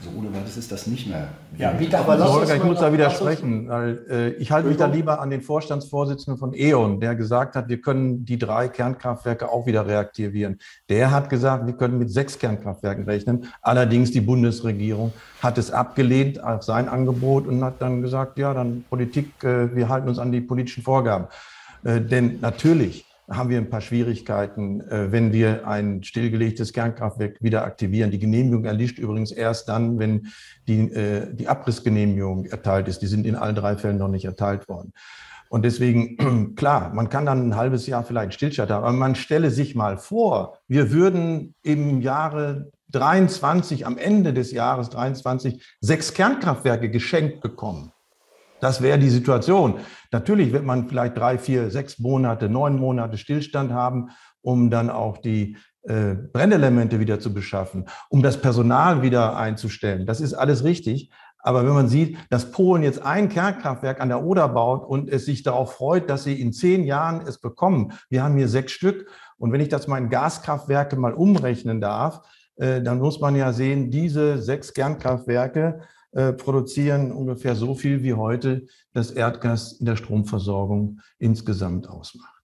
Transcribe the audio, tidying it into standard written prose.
So ohne weiteres ist das nicht mehr. Ja, aber Holger, ich muss da widersprechen, weil ich halte mich da lieber an den Vorstandsvorsitzenden von E.ON, der gesagt hat, wir können die 3 Kernkraftwerke auch wieder reaktivieren. Der hat gesagt, wir können mit 6 Kernkraftwerken rechnen. Allerdings die Bundesregierung hat es abgelehnt auf sein Angebot und hat dann gesagt, ja, dann Politik, wir halten uns an die politischen Vorgaben. Denn natürlich haben wir ein paar Schwierigkeiten, wenn wir ein stillgelegtes Kernkraftwerk wieder aktivieren. Die Genehmigung erlischt übrigens erst dann, wenn die Abrissgenehmigung erteilt ist. Die sind in allen 3 Fällen noch nicht erteilt worden. Und deswegen, klar, man kann dann ein halbes Jahr vielleicht Stillstand haben, aber man stelle sich mal vor, wir würden im Jahre 23, am Ende des Jahres 23, 6 Kernkraftwerke geschenkt bekommen. Das wäre die Situation. Natürlich wird man vielleicht 3, 4, 6 Monate, 9 Monate Stillstand haben, um dann auch die Brennelemente wieder zu beschaffen, um das Personal wieder einzustellen. Das ist alles richtig. Aber wenn man sieht, dass Polen jetzt ein Kernkraftwerk an der Oder baut und es sich darauf freut, dass sie in 10 Jahren es bekommen, wir haben hier 6 Stück. Und wenn ich das mal in Gaskraftwerke mal umrechnen darf, dann muss man ja sehen, diese 6 Kernkraftwerke produzieren ungefähr so viel, wie heute das Erdgas in der Stromversorgung insgesamt ausmacht.